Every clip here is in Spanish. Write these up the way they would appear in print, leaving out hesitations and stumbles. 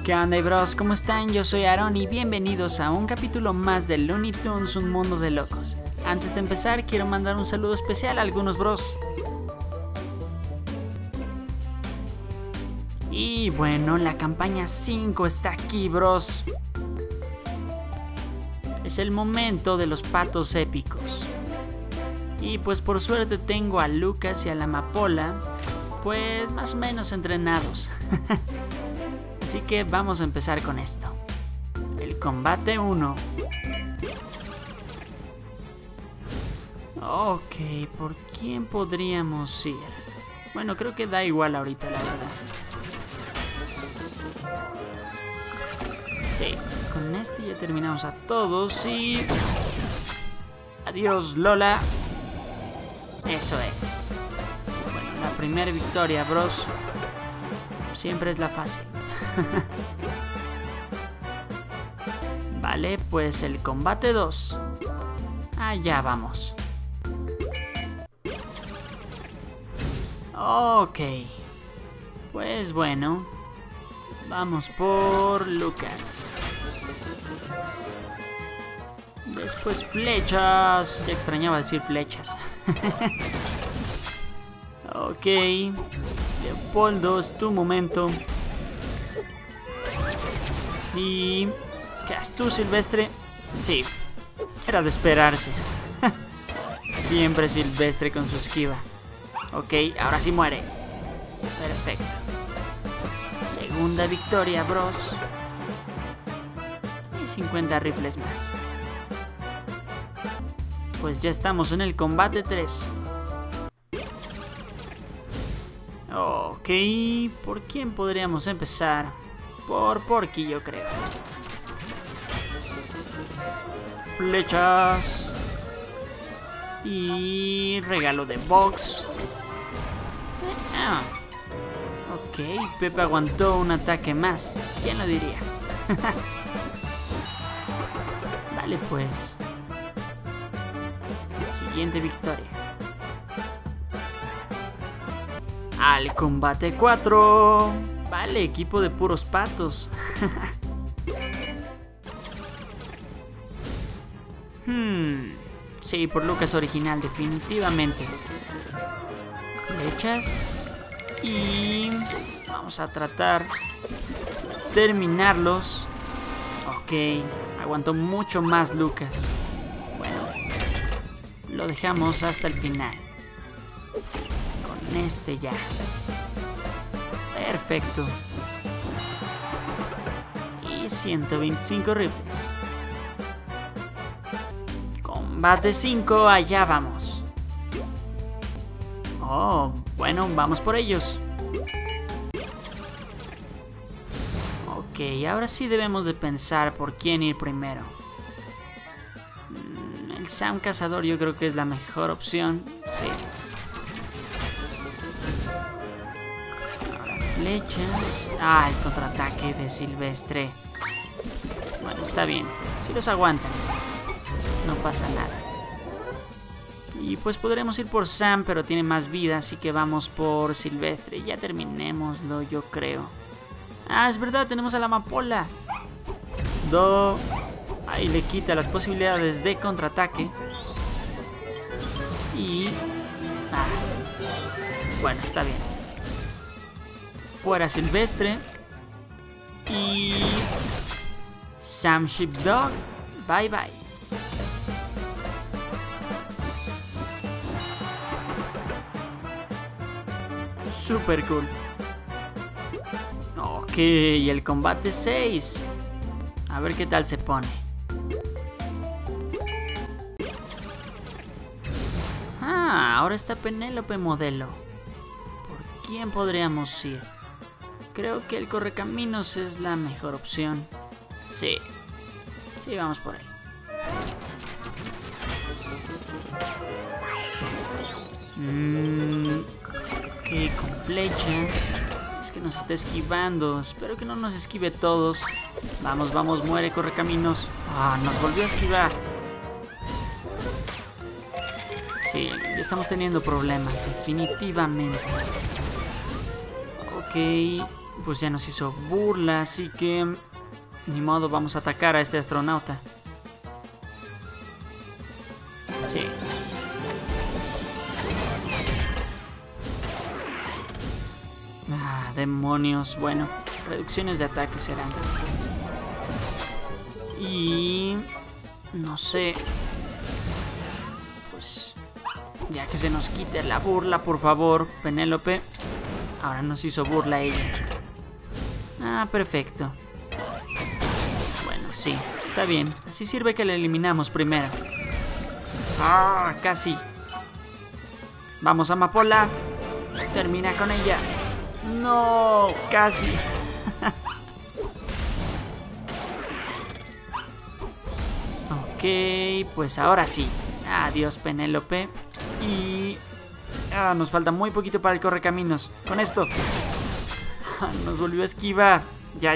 ¿Qué onda, bros? ¿Cómo están? Yo soy Aaron y bienvenidos a un capítulo más de Looney Tunes, un mundo de locos. Antes de empezar, quiero mandar un saludo especial a algunos bros. Y bueno, la campaña 5 está aquí, bros. Es el momento de los patos épicos. Y pues por suerte tengo a Lucas y a la amapola, pues más o menos entrenados. Así que vamos a empezar con esto. El combate 1. Ok, ¿por quién podríamos ir? Bueno, creo que da igual ahorita, la verdad. Sí, con este ya terminamos a todos y... Adiós, Lola. Eso es. Bueno, la primera victoria, bros. Siempre es la fácil. Vale, pues el combate 2. Allá vamos. Ok. Pues bueno. Vamos por Lucas. Después flechas. Ya extrañaba decir flechas. Ok. Leopoldo, es tu momento. Y... ¿qué haces tú, Silvestre? Sí, era de esperarse. Siempre Silvestre con su esquiva. Ok, ahora sí muere. Perfecto. Segunda victoria, bros. Y 50 rifles más. Pues ya estamos en el combate 3. Ok, ¿por quién podríamos empezar? Por Porky, yo creo. Flechas. Y regalo de box. Ok, Pepe aguantó un ataque más. ¿Quién lo diría? Vale, pues. Siguiente victoria. Al combate 4. Vale, equipo de puros patos. Sí, por Lucas original, definitivamente. Flechas. Y vamos a tratar de terminarlos. Ok, aguantó mucho más Lucas. Bueno, lo dejamos hasta el final. Con este ya. Perfecto. Y 125 rifles. Combate 5, allá vamos. Oh, bueno, vamos por ellos. Ok, ahora sí debemos de pensar por quién ir primero. El Sam Cazador yo creo que es la mejor opción. Sí. Flechas. Ah, el contraataque de Silvestre. Bueno, está bien. Si los aguantan, no pasa nada. Y pues podremos ir por Sam, pero tiene más vida, así que vamos por Silvestre. Ya terminémoslo, yo creo. Ah, es verdad, tenemos a la amapola. Ahí le quita las posibilidades de contraataque. Y... bueno, está bien. Fuera Silvestre. Y... Sam Sheepdog. Bye bye. Super cool. Ok, y el combate 6. A ver qué tal se pone. Ah, ahora está Penélope modelo. ¿Por quién podríamos ir? Creo que el correcaminos es la mejor opción. Sí. Sí, vamos por él. Ok, con flechas. Es que nos está esquivando. Espero que no nos esquive todos. Vamos, vamos, muere, correcaminos. Ah, nos volvió a esquivar. Sí, ya estamos teniendo problemas, definitivamente. Ok, pues ya nos hizo burla, así que ni modo, vamos a atacar a este astronauta. Sí. Ah, demonios. Bueno, reducciones de ataque serán. Y... no sé. Pues... ya que se nos quite la burla, por favor, Penélope. Ahora nos hizo burla ella. Ah, perfecto. Bueno, sí, está bien. Así sirve que la eliminamos primero. Ah, casi. Vamos, Amapola. Termina con ella. No, casi. Ok, pues ahora sí. Adiós, Penélope. Y... nos falta muy poquito para el correcaminos. Con esto. Nos volvió a esquivar. Ya.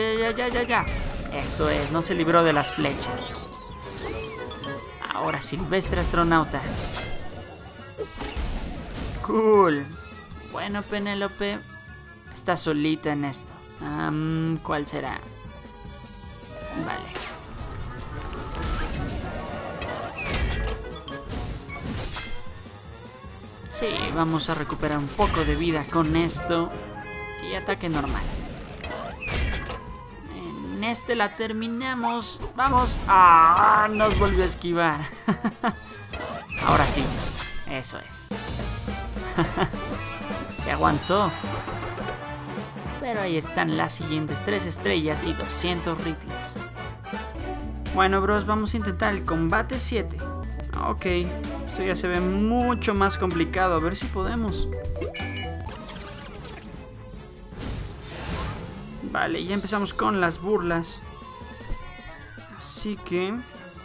Eso es, no se libró de las flechas. Ahora, Silvestre astronauta. Cool. Bueno, Penélope, está solita en esto. ¿Cuál será? Vale. Sí, vamos a recuperar un poco de vida con esto. Y ataque normal. En este la terminamos. ¡Vamos! ¡Ah! Nos volvió a esquivar. Ahora sí. Eso es. Se aguantó. Pero ahí están las siguientes 3 estrellas y 200 rifles. Bueno, bros, vamos a intentar el combate 7. Ok, esto ya se ve mucho más complicado. A ver si podemos. Vale, ya empezamos con las burlas. Así que...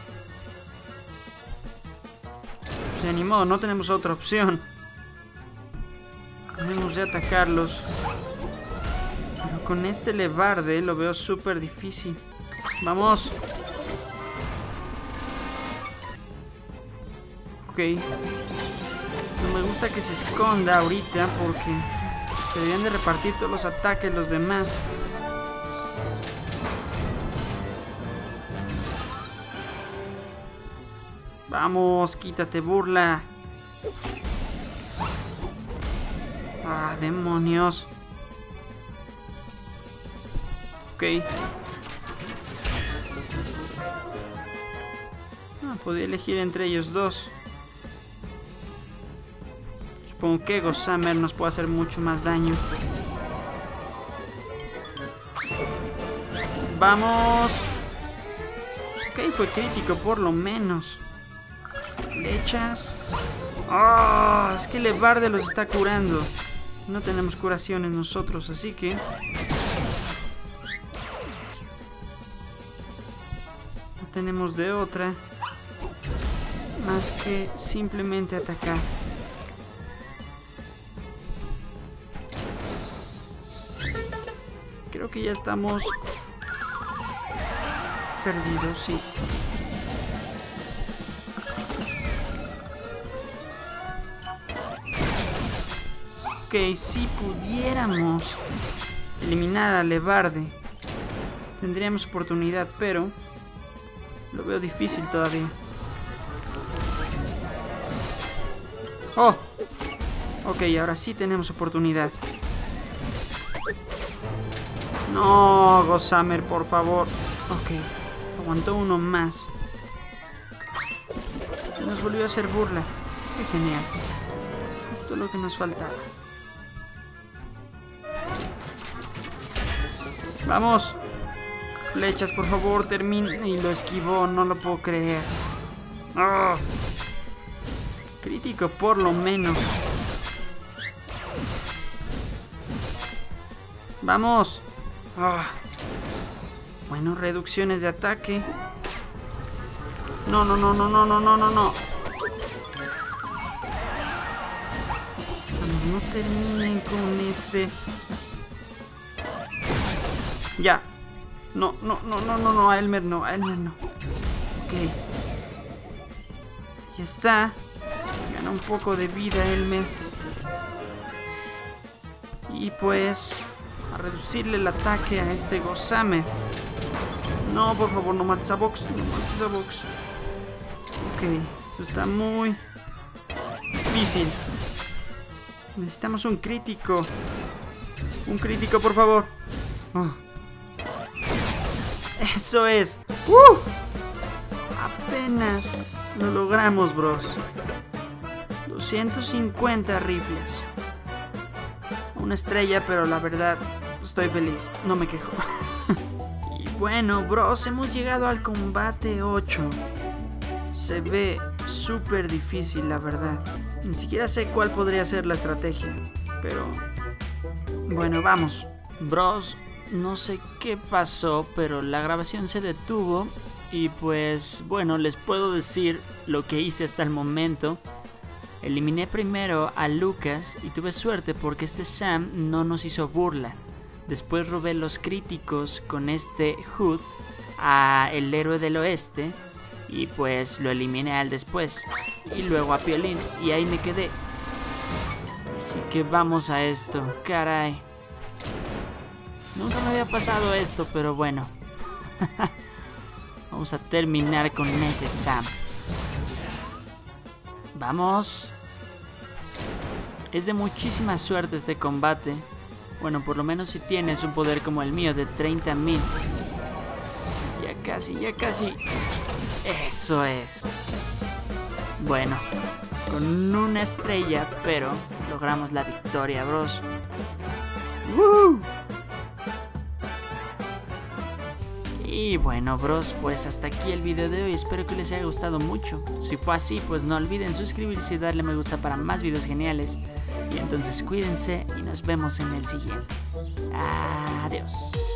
de ni modo, no tenemos otra opción. Debemos de atacarlos. Pero con este levarde lo veo súper difícil. ¡Vamos! Ok. No me gusta que se esconda ahorita porque se deberían de repartir todos los ataques los demás. Vamos, quítate, burla. Ah, demonios. Ok. Podía elegir entre ellos dos. Supongo que Gossamer nos puede hacer mucho más daño. ¡Vamos! Ok, fue crítico por lo menos. Flechas. ¡Oh! Es que Levarde los está curando. No tenemos curaciones nosotros, así que... no tenemos de otra más que simplemente atacar. Creo que ya estamos perdidos, sí. Ok, si pudiéramos eliminar a Levarde, tendríamos oportunidad, pero lo veo difícil todavía. ¡Oh! Ok, ahora sí tenemos oportunidad. No, Gossamer, por favor. Ok, aguantó uno más. Nos volvió a hacer burla. Qué genial. Justo lo que nos faltaba. ¡Vamos! Flechas, por favor, termina. Y lo esquivó, no lo puedo creer. ¡Oh! Crítico por lo menos. ¡Vamos! ¡Oh! Bueno, reducciones de ataque. No. Vamos, no terminen con este. Ya. No, a Elmer no. Ok. Ahí está. Gana un poco de vida Elmer. Y pues... a reducirle el ataque a este Gossamer. No, por favor, no mates a Box. No mates a Box. Ok, esto está muy difícil. Necesitamos un crítico. Un crítico, por favor. Oh. Eso es. ¡Uf! Apenas lo logramos, bros. 250 rifles. Una estrella, pero la verdad estoy feliz. No me quejo. Y bueno, bros, hemos llegado al combate 8. Se ve súper difícil, la verdad. Ni siquiera sé cuál podría ser la estrategia. Pero bueno, vamos. Bros, no sé qué pasó, pero la grabación se detuvo. Y pues bueno, les puedo decir lo que hice hasta el momento. Eliminé primero a Lucas y tuve suerte porque este Sam no nos hizo burla. Después robé los críticos con este Hood a el héroe del oeste y pues lo eliminé a él después. Y luego a Piolín y ahí me quedé. Así que vamos a esto, caray. Nunca me había pasado esto, pero bueno. Vamos a terminar con ese Sam. Vamos. Es de muchísima suerte este combate. Bueno, por lo menos si tienes un poder como el mío de 30.000. Ya casi, ya casi. Eso es. Bueno, con una estrella, pero logramos la victoria, bros. ¡Woo! Y bueno, bros, pues hasta aquí el video de hoy. Espero que les haya gustado mucho. Si fue así, pues no olviden suscribirse y darle me gusta para más videos geniales. Y entonces cuídense y nos vemos en el siguiente. Adiós.